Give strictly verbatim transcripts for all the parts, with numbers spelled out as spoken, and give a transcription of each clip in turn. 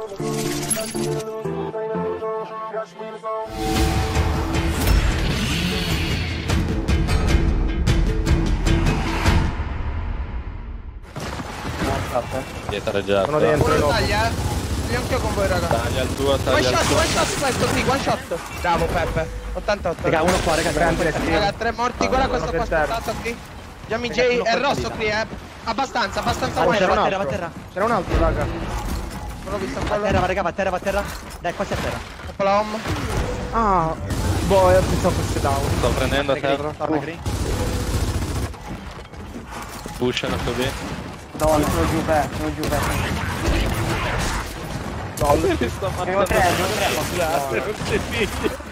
Dietro già. Sono dentro. Uno taglia, eh. Io anch'io con voi, raga. Taglia il tuo, One taglia il shot, tuo. one shot, questo qui, one shot. Bravo Peppe. ottantotto. Raga, uno qua, raga, prendere Raga, tre morti, guarda questo qua spezzato qui. Giammy J è rosso qui, eh. Abbastanza, abbastanza one C'era un shot. altro, va a terra. C'era un altro, raga. Non l'ho visto Va a quello. terra, va raga, va a terra, va a terra. Dai, quasi a terra. Dopo la home. Ah, boh, io pensavo fosse down. Sto prendendo a terra. Torna green. Pushano su B. No, sono giù, beh, sono giù, beh. No, lui sta Avevo tre, avevo tre.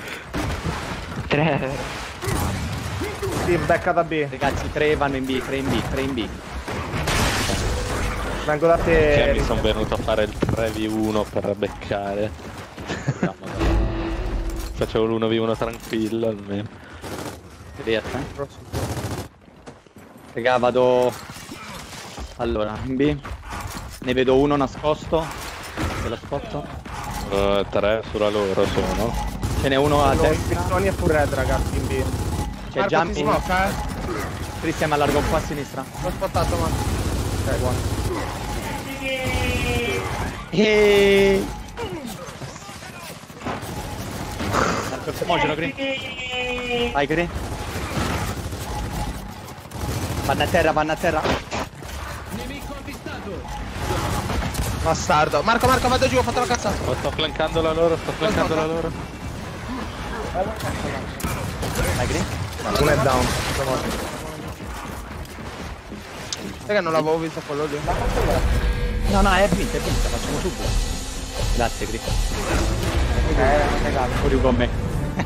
Tre. Sì, becca da B. Ragazzi, tre vanno in B, tre in B, tre in B. Vengo da Che te. mi sono venuto a fare il tre vu uno per beccare. No, Facevo l'uno vu uno tranquillo almeno. riesco, eh? Raga, vado... Allora, in B. Ne vedo uno nascosto. Ve lo spotto. Uh, tre sulla loro sono. Ce n'è uno a Allora, destra. Sony e full red, ragazzi, in B. C'è Marco, ti Jumpy. smoke, eh. Cristian mi allarga un po' a sinistra. L'ho spottato, Marco. Ok, buono. Eeeh. Marco il fumogeno, Green. Vai, Green. Vanno a terra, vanno a terra. Bastardo. Marco, Marco, vado giù, ho fatto la cazzata. Oh, sto flancando la loro, sto flancando la loro. Vai, Green. Uno è down. Sai che non l'avevo visto quello lì. No, no, è vinta, è vinta, facciamo subito. Grazie, Green. Eh, Fuori con me.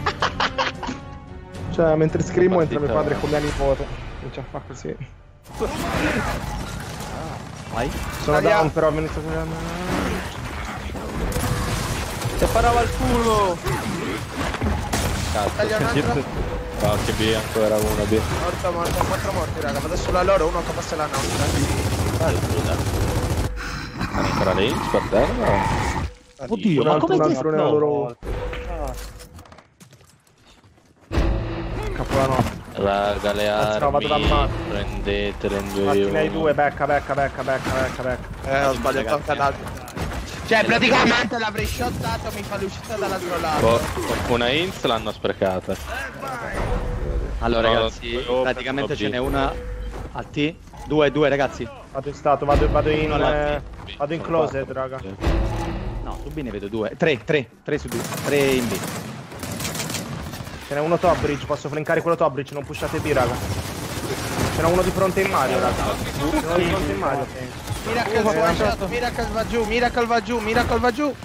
Cioè, mentre scrimo entra mio partita- padre con mia nipote. Cioè, fa così. Vai. Sono Tagliamo. down, però è venuto con... Ti parava il culo! Taglia un altro. Cazzo. No, che B ancora uno B. Morto, morto, quattro morti, raga. Vado sulla loro, uno che passa la nostra. Ancora lì, per terra? Oddio, Un ma altro, come un ti altro nella loro... Capodanno. Raga, le Cazzo, vado dal armi, mare. prendetele in due Fatti io. nei due, becca, becca, becca, becca, becca, becca. Eh, ho sbagliato anche l'altro. Cioè, praticamente l'avrei shottato, mi fa l'uscita dall'altro lato. Oh, una Inz l'hanno sprecata. Allora, No, ragazzi, due praticamente open, ce n'è B. una a T. Due, due, ragazzi. Vado in stato, vado, vado in... Uno là, eh, sì. vado in Sono closet, quattro. raga. No, su B ne vedo due. Tre, tre, tre su B. Tre in B. Ce n'è uno top bridge, posso flankare quello top bridge, non pushate B, raga. Ce n'è uno di fronte in Mario, raga. Ce n'è uno di fronte in Mario. Miracle one shot, Miracle va giù, Miracle va giù, Miracle va giù.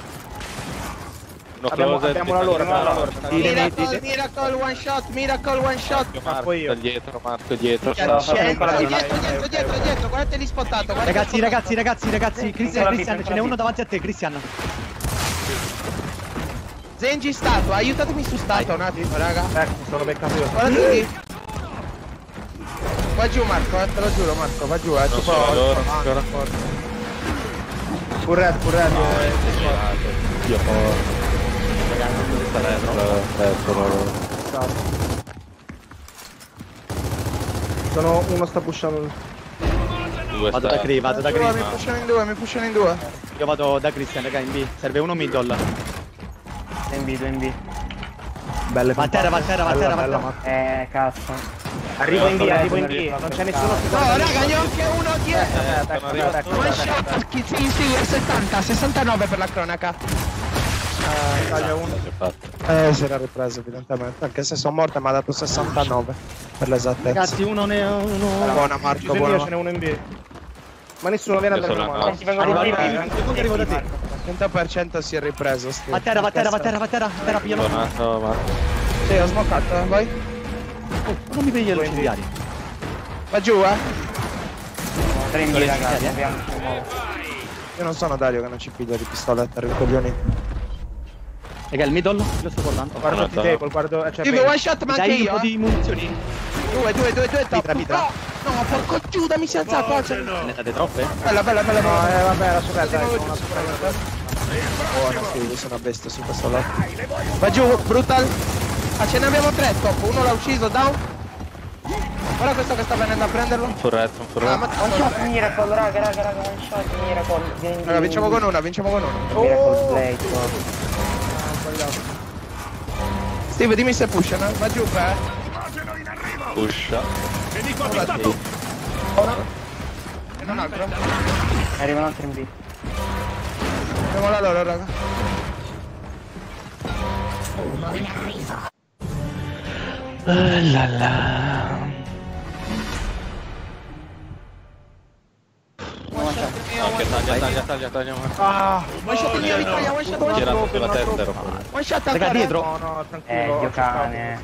Uno Abbiamo, closet, abbiamo la loro, abbiamo la loro. Miracle, Miracle one shot, Miracle one shot. Marco io. dietro, Marco dietro. C'è, sta- dietro, dietro, dietro, dietro, dietro, guardate lì spottato. guardate Ragazzi, lì ragazzi, spottato. ragazzi, ragazzi. Cristian, Cristian, ce n'è uno davanti a te, Cristian. Zenji stato, aiutatemi su stato un attimo, raga. Ecco, sono beccato io. Guardate lì. Va giù Marco, eh, te lo giuro Marco, va giù, eh, Non tipo sono loro ah, ancora. forte. Full red, full red. eh, Io ho... Eh, sono loro. stato. Sono... uno sta pushando... Due Vado da sta- Cri, vado da Due, mi Cri. pushano in due, mi pushano in due. Io vado da Cristian, raga, in B. Serve uno middle. Due in B, due in B. Belle Va a terra, va a terra, va a terra, va a bella, terra. Eh, cazzo. Arrivo in B, Ecco, arrivo in ecco, B. Non c'è nessuno che... No, raga, ne ho anche uno dietro. Aspetta, Sono aspetta, arrivato. One aspetta, aspetta. shot, chi- sì, sì, è settanta, sessantanove per la cronaca. Eh, taglia uno. Che fatto? Eh, si era ripreso evidentemente, anche se sono morto mi ha dato sessantanove per l'esattezza. Ragazzi, uno ne uno. Buona Marco, Ci buona. ce n'è uno in B. Ma nessuno viene a Io dare sono una a mano. nove. Vengono Arriva, da arriva, B. arriva. Arrivo da te. cento per cento si è ripreso. sti- Va a terra, va a terra, va a terra, va a terra. Va a terra, piglialo. Donato, ma... Sì, ho smocato, vai. Oh, non mi pigli gli incendiari. Va giù, eh. Tre in B, ragazzi. Abbiamo Io non sono Dario che non ci piglia di pistoletta, ricoglioni. Raga, il middle, lo sto guardando. Guardo No, il no. table, guardo... eh, c'è Io bene. one shot ma anche Dai un io. po' eh. di munizioni. Due, due, due, due, top. Mitra, mitra. No! No, porco Giuda, mi si è alzato. alza- Ne date troppe? Bella, bella, bella, No, bella. eh, vabbè, lascia perdere. Di nuovo sono giù, una sicuramente. sicuramente. Buono, sì, sono una bestia su questo lato. Va giù, brutal. Ah, ce ne abbiamo tre top. Uno l'ha ucciso, down. Guarda questo che sta venendo a prenderlo. Un furretto, un Ah, furretto. ma One shot Miracle, raga, raga, raga, one shot Miracle. Vieni, Raga, vinciamo con una, vinciamo con una. Miracle Blade. Steve, dimmi se pushano. Va giù, eh. Pusha. Va giù. E non altro. Arriva un altro in B. Andiamo la loro, raga. La la. Anche taglia, taglia, taglia, taglia. Ah, One shot il mio, Vittoria, one shot, one shot. Tirato sulla testa, ero. One shot Raga, ancora. dietro. no, no, tranquillo. Eh, Dio ho cercato. cane.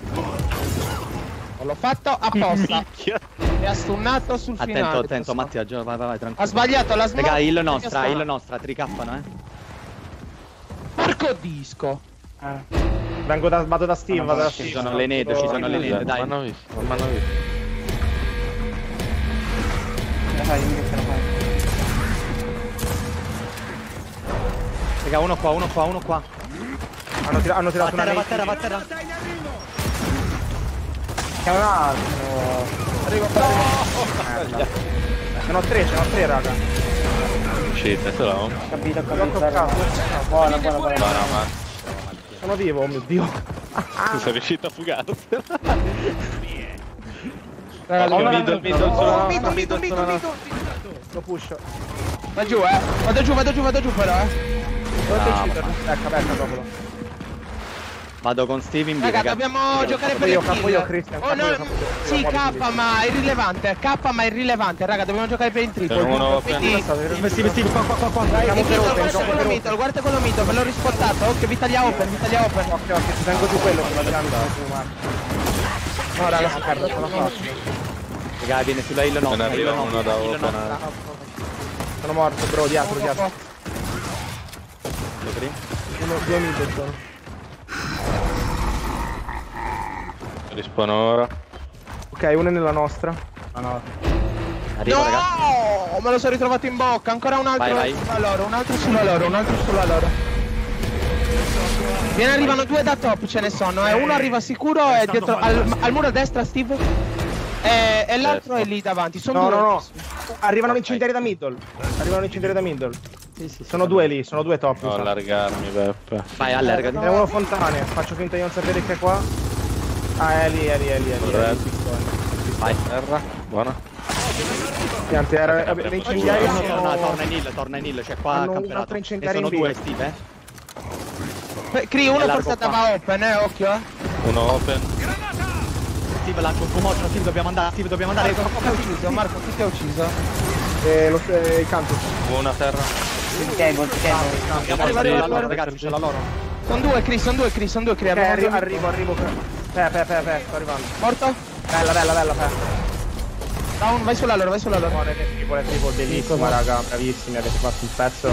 L'ho fatto apposta. E ha stunnato sul finale. Attento, attento, Mattia, già, vai, vai, vai, Ha tranquillo. sbagliato la smoke. Raga, il e nostra, mi ha il nostra, tricappano, eh. Porco disco. Ah, Vengo da, vado da Steve, vado da Ci Steve. sono le nede, ci sono le nede, Non dai. m'hanno visto, non m'hanno visto. la fai, dimmi che ce la fai. Raga, uno qua, uno qua, uno qua. Hanno, tira- hanno Va a tirato una terra, va a nade. terra, va a terra. C'è un altro. Arrivo, Merda. Ce n'ho tre, ce n'ho tre, raga. Uscite, se l'ho. Ho capito, ho L'ho capito. toccato. Buona, buona, buona. No, no, ma Sono vivo, oh mio Dio. tu sei riuscito a fugarsela. Raga, Occhio, lui- middle, middle, Oh, solo middle, no, middle, middle, middle, solo no. middle. Lo push. Va giù, eh. Vado giù, vado giù, vado giù però, eh. Dove Ah, sei cheater? Becca, becca, dopo. Vado con Steve in B, Raga, raga. dobbiamo giocare per io, il capo kill. io, Christian, Oh capo no, io, capo io. sì, Io, K muoviti. ma irrilevante. K ma irrilevante, raga, dobbiamo giocare per il triple. C'è uno Quindi Steve, Steve, Steve, qua, qua, qua, qua. Dai, Siamo e per Vito, open, guarda siamo quello per mito, guarda quello mito, ve l'ho rispottato. Ok, Vitalia open, Vitalia open. Ok, ok, ti tengo giù quello che la pianta. No, raga, No, guarda, ce la faccio. Raga, viene sulla hill nostra, Ne arriva hill uno nostra, da hill open. nostra. Sono morto, bro, dietro, dietro. Lo vedi? Uno, due mid sono. Rispono ora. Ok, uno è nella nostra. No, no. Arrivo, raga. No, me lo sono ritrovato in bocca. Ancora un altro Vai, vai. sulla loro, un altro sulla loro, un altro sulla loro. Viene, arrivano due da top, ce ne sono. Eh. Uno arriva sicuro e dietro al, al muro a destra, Steve. E, e l'altro è lì davanti. Sono No, due. no, no. Arrivano incendiari da middle. Arrivano incendiari da middle. Sì, sì, Sono due lì, sono due top. mi No, sa. allargarmi, Peppe. Vai, allargati. Ce n'è uno fontane, faccio finta di non sapere che è qua. Ah, è lì, è lì, è lì, è lì. È lì. Vai. Terra, buona. Piante, era, Abbiamo le incendiari No, no, sono... torna, torna in hill, torna in hill, c'è qua Hanno un camperato. altro Ne incendiario sono in due, B. Steve, eh. Beh, Cri, uno Allargo forse qua. andava open, eh, occhio, eh. Uno open. Steve lancio un comoccio, Steve dobbiamo andare, Steve dobbiamo andare. Chi ti ha ucciso, Marco? Chi ti ha ucciso? Eh, lo, eh, il canto. Una terra. Table, table. Andiamo Arriva, a arriva, loro, arriva. ragazzi, c'è la loro. Sono due, Cri, sono due, Cri, sono due, Cri. Ok, Abbiamo arrivo, due- arrivo, arrivo. Pe, pe, pe, pe, sto arrivando. Morto? Bella, bella, bella, pe. Down, vai sulla loro, vai sulla loro. Buone, triple, triple, bellissima, raga, bravissimi, avete fatto un pezzo.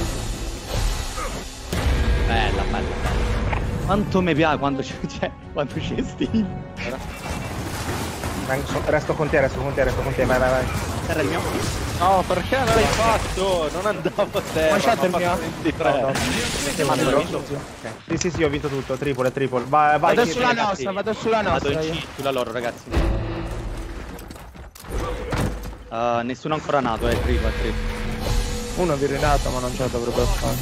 Bella, bella, bella. Quanto mi piace quando c'è, cioè, quando c'è Steve. Vengo- so- Resto con te, resto con te, resto con te, vai, vai, vai. Era il mio. No, perché non l'hai fatto? Non andavo a terra. One shot ho il mio. fatto ventitré. No, no. Che mando Però- vinto? Sì, sì, sì, ho vinto tutto, triple, triple. Vai, vai, Vado chi- sulla ragazzi. nostra, vado sulla Vado nostra. in io. C, sulla loro, ragazzi. Uh, nessuno ancora nato, è triple, è triple. Uno vi rinato, ma non ce la dovrebbe fare.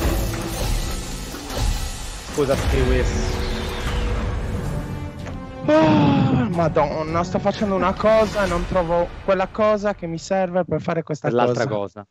Scusa, Stewie. Oh, Madonna, sto facendo una cosa e non trovo quella cosa che mi serve per fare questa Per l'altra cosa.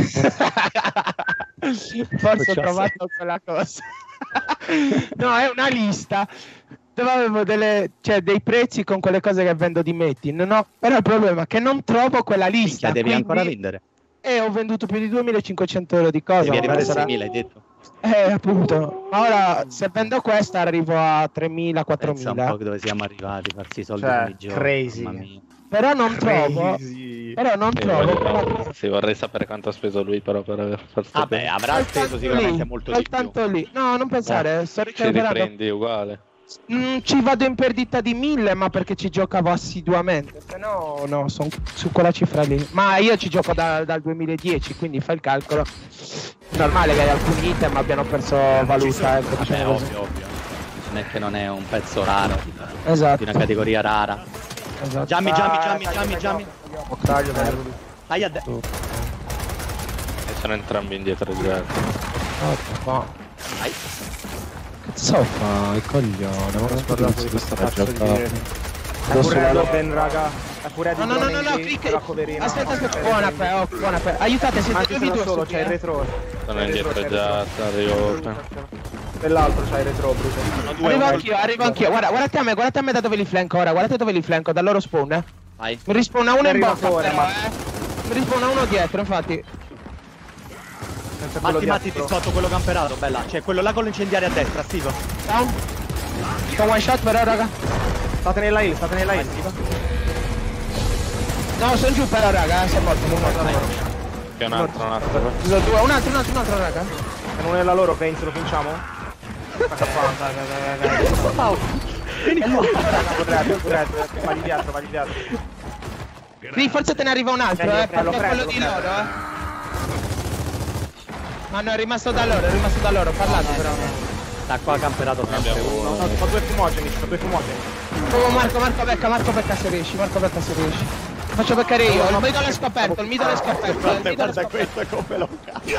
Forse ho trovato quella cosa. No, è una lista dove avevo delle, cioè, dei prezzi con quelle cose che vendo di Metin, no? Però il problema è che non trovo quella lista. Minchia, devi quindi- ancora vendere. E ho venduto più di duemilacinquecento euro di cose. Devi arrivare a sarà- seimila, hai detto. Eh, appunto. Ora, se vendo questa, arrivo a tremila, Pensa un po' quattromila. dove siamo arrivati, farsi i soldi Cioè, con i giochi. crazy. Mamma mia. Però non trovo. Crazy. Però non Sì, trovo. voglio- sì, vorrei sapere quanto ha speso lui però per aver fatto Vabbè, avrà speso Soltanto sicuramente lì, molto di più. soltanto lì. No, non pensare, sto Ci ricaricando. riprendi uguale. Mm, ci vado in perdita di mille, ma perché ci giocavo assiduamente. Se no, no, sono su quella cifra lì. Ma io ci gioco da, dal duemiladieci, quindi fai il calcolo. Normale che alcuni item abbiano perso valuta, ecco, Vabbè, diciamo così. ovvio, ovvio. Non è che non è un pezzo raro, Esatto. di una categoria rara. Esatto. Giammi, giammi, giammi, Ah, giammi, giammi. Taglio, taglio. Dai a de... E sono entrambi indietro di zero. Oh, Dai. cazzo fa il coglione? Ma non Guardato di questa cazzo di dire. È Lo pure sulla- open, raga. È pure No, no, no, no, no, clic. Aspetta, aspetta. Buona pe, oh, buona pe. Aiutate, siete Anche due se v da due solo c'è il retro. Sono indietro già, arrivo. Quell'altro c'ha il retro, Bruto. Arrivo anch'io, arrivo anch'io. Guarda, guardate a me, guardate a me da dove li flanco ora. Guardate dove li flanco, dal loro spawn, eh. Vai. Mi rispawna uno in Arriva bocca, fuori, però, ma- eh. Mi rispawna uno dietro, infatti. Senza quello Matti, di Matti, ti altro. scotto quello camperato, bella. C'è quello là con l'incendiario a destra, Steve. Down. Sto one shot però, raga. State nella hill, state nella hill. No, sono giù però, raga, eh. Sono morto, sono morto. Che un altro, un altro. Sono due, un altro, un altro, un altro, raga. Se non è la loro, penso, lo vinciamo? Vieni qua. Potrebbe, potrebbe. Vai dietro, vai dietro. Sì, forse te ne arriva un altro, Prendi, eh. prendo, Perché quello prendo, di prendo. loro, eh. Ma no, è rimasto da loro, è rimasto da loro, parlate però. Da qua camperato sempre Abbiamo uno. uno. Fa due fumogeni, fa due fumogeni. Oh, Marco, Marco becca, Marco becca se riesci, Marco becca se riesci. Faccio beccare io, il midole è scoperto, il midole è scoperto, il Guarda, midole è guarda scoperto. questo come lo cazzo.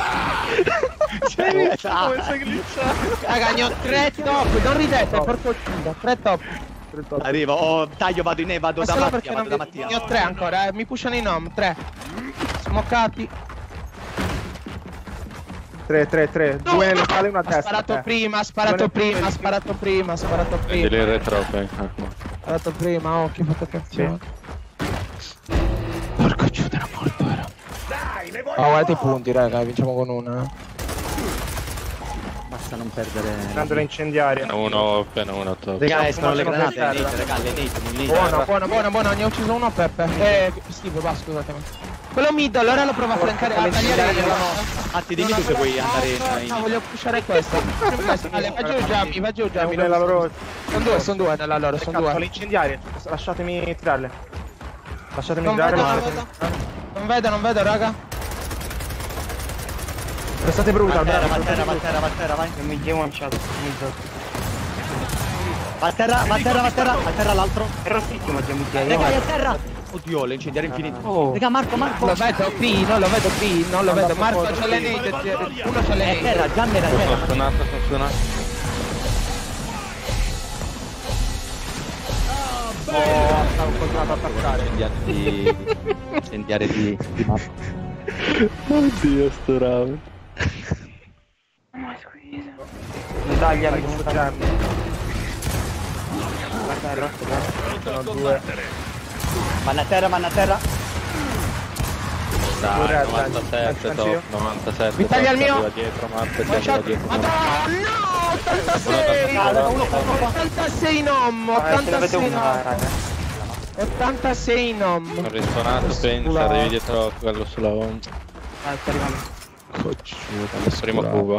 Come sei glitchato? Raga, ne ho tre top, non ridete, porco culo, tre top. Arrivo, oh, taglio, vado in E, vado Ma da solo Mattia, perché vado non da vi... Mattia. Ne ho tre ancora, eh, mi pushano i nom, tre. Smoccati. tre, tre, tre. No, Due no, nelle scale e una a ha destra. sparato eh. prima, ha sparato Due nelle- prima, ha sparato prima, ha sparato Prendi prima. il retro, ok. Ah, Ha sparato prima, occhio, fate cazzo. Porco giù, era morto, era. Oh, guardate i punti, raga, vinciamo con una. eh. Basta non perdere. Grande incendiaria. Appena uno, appena uno top. Raga, escono le Facciamo granate, per Nate, raga, le Nate, non lì. Buono, buono, buono, buono, ne ho ucciso uno, Peppe. Eh, Steve, va, scusatemi. Quello mid, allora lo provo a flancare, a tagliare io. Matti, dimmi tu se vuoi andare in... No, in- no, voglio pushare questo. Vale, va giù Giammi, va giù Giammi. Nella loro... Sono due, sono due nella loro, sono Cazzo, le due. incendiarie. Lasciatemi tirarle. Lasciatemi Non tirare. vedo, non lasciatemi- vedo. Non vedo, non vedo, raga. Restate brutal, Va a terra, bravo, va a terra, restate va a terra, va a terra, vai. Non mi chiamo lanciato. Va a terra, va a terra, va a terra, va a terra l'altro. È rossissimo, ti Raga, vai a terra. Oddio, l'incendiario infinito. Oh. Raga, Marco, Marco. Lo vedo qui, non lo vedo qui, non lo vedo. Marco c'ha le nade, uno c'ha le È a terra, nade. Gianni era a Sono terra. suonato, sono suonato. Oh, stavo continuando ad attaccare. Incendiare di... Incendiare di... di mappa. Oddio, sto ramo. Medaglia, Vai, mi questo sono Gianni. guarda il rotto, Sono due. Vanno a terra, vanno a terra. Dai, Pure, novantasette, dai, top, anch'io. novantasette. Mi taglia il mio. Arriva dietro, Marte, ti One arriva shot. dietro. Madonna, no, ottantasei. Uno, uno, uno, ottantasei nom, Eh, ce ne avete ottantasei una, nom. raga. ottantasei nom. Sono rispawnato, pensa, arrivi dietro quello sulla home. Ah, sta arrivando. Primo cubo.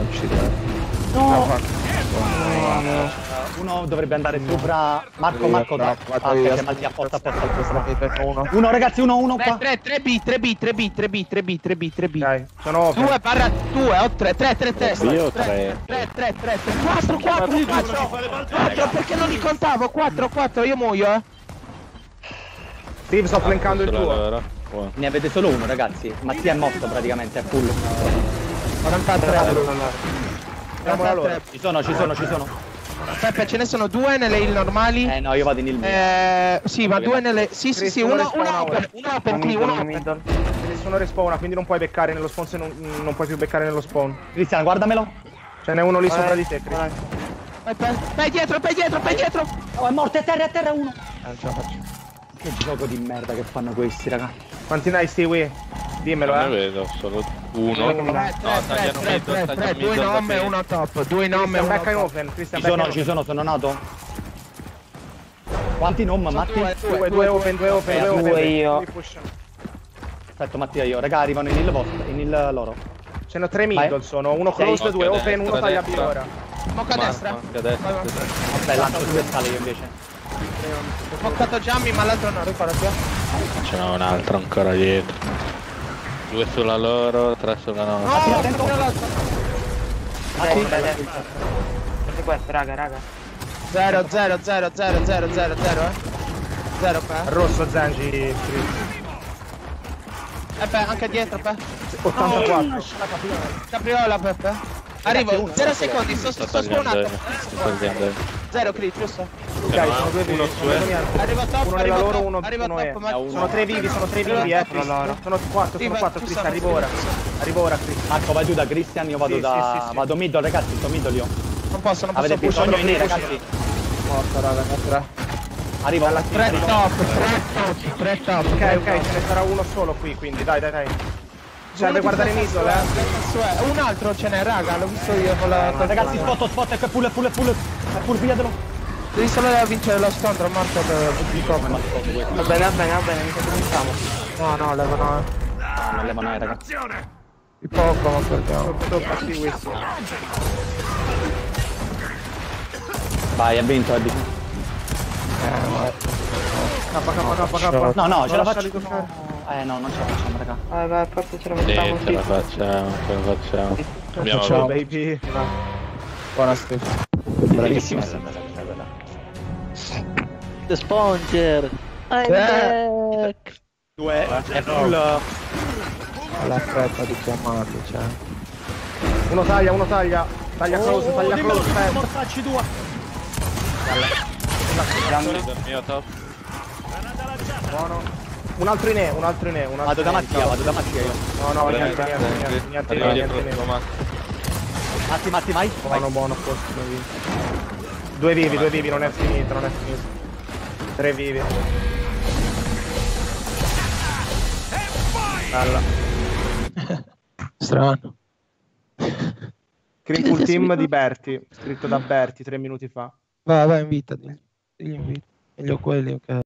Uno dovrebbe andare sopra. Marco, Marco, da. Ah, che Matti apposta apposta al tuo strano. Uno. Uno, ragazzi, uno, uno qua. tre, tre B, tre B, tre B, tre B, tre B, tre B, tre B. Dai, sono open. due barra due, ho tre, tre, tre teste. Io tre, tre. tre, tre, tre, tre, quattro, quattro, quattro, quattro, perché non li contavo? quattro, quattro, io muoio, eh. Steve, sto flankando il Sulla tuo. loro. Buono. Ne avete solo uno, ragazzi. Mattia è morto praticamente, è full. quarantatré. Andiamo da loro. Ci sono, ci sono, ci sono. Peppe, ce ne sono due nelle hill normali. Eh no, io vado in il mio. Eh, sì, ma due nelle... Sì, sì, sì, Cristo, uno, non uno respawna open, ora. uno open, Un qui, middle, uno un open. middle. Nessuno respawna, quindi non puoi beccare nello spawn se non, non puoi più beccare nello spawn. Cristian, guardamelo. Ce n'è uno lì Guarda, sopra di te, Chris. guarda. Vai, vai, vai dietro, vai dietro, vai dietro. Oh, è morto, è a terra, è a terra uno. Non ce la faccio. Che gioco di merda che fanno questi, raga. Quanti ne hai, Stewie? Dimmelo, Non ne eh. vedo, solo uno. Tre, No, tre, tre, tagliano tre, mid, tre, tagliano tre, mid, due da nom e fare. uno top, due nom e Christian, uno back in top. open. Christian, Ci back in sono, open. ci sono, sono nato. Quanti nom, Matti? due, Due, due open, due open, Eh, due open. due io. Quindi push. Aspetta, Mattia, io. Raga, arrivano in il vostro, in il loro. Ce ne ho tre middle, Vai. sono uno Sei. close, due Occhio open, uno destra, taglia destra. ora. Mocca a destra. Anche a destra. Vai, vai. Vabbè, lancio due scale io invece. Ho moccato Giammi, ma l'altro no, ricordati. eh. Ce n'è un altro ancora dietro. Due sulla loro, tre sulla No, nostra. ho moccato l'altro. Dai, dai, dai. Guarda questo, raga, raga. Zero, zero, zero, zero, zero, zero, zero, eh. Zero qua. Rosso Zenji. Chris. Eh beh, anche dietro, Pe. ottantaquattro. Capriola, Peppe. Arrivo, zero secondi, sto, sto, Sto sto spawnato. togliendo. Sto togliendo. Zero crit, giusto? Ok, sono due vivi. Uno su E. niente. Arriva top, Uno arriva nella loro, top, uno, arriva uno top, è. ma- Sono tre vivi, sono tre vivi, eh. Chris. Sono quattro, Sì, sono vai, quattro, tu Chris, sei- arrivo ora. Arrivo ora, Chris. Marco, vai tu da Christian, io vado Sì, da... sì, sì, sì. Vado middle, ragazzi, sto middle io. Non posso, non posso Avete pushare. bisogno di me, ragazzi. Morto, raga, tre. Arrivo alla Tre top, tre top, tre top. Ok, ok, ce ne sarà uno solo qui, quindi dai, dai, dai. Serve guardare middle, eh. Un altro ce n'è, raga, l'ho visto io con la... Ragazzi, spot, spot, è pull, pull, pull. È pull, pigliatelo. Devi solo vincere lo scontro, morto di top. Va bene, va bene, va bene, mi cominciamo. No, no, levano Non levano, eh, ragazzi. di poco, ma perdiamo. Tocca, sì, questo. Vai, ha vinto, Eddie. K, K, K, K. No, no, ce la Non faccio. lasciali toccare. Eh, no, non ce la facciamo, raga. Vai, vai, forse ce la Sì, mettiamo, ce la sì. facciamo, ce la facciamo. Abbiamo Facciamo. avuto. Baby. Buona Stefano. Bravissimo. The Sponger! I'm back! Due, è full. La fretta di chiamarli, cioè. Uno taglia, uno taglia. Taglia close, taglia dimmelo, close. aspetta. mortacci due. Il mio top. Buono. Un altro in E, un altro in E, un altro Vado da in E. Mattia, vado da Mattia io. No, no, Bene, niente, niente, niente, niente, niente, Arriva niente, dietro, niente. Roma. Matti, Matti, vai. Buono, buono, posto, due vivi. Due vivi, due vivi, non è finito, non è finito. Tre vivi. Bella. Strano. Cream Team di Berti, scritto da Berti tre minuti fa. Vai, vai, invitati. Digli invita. Meglio quelli, ok.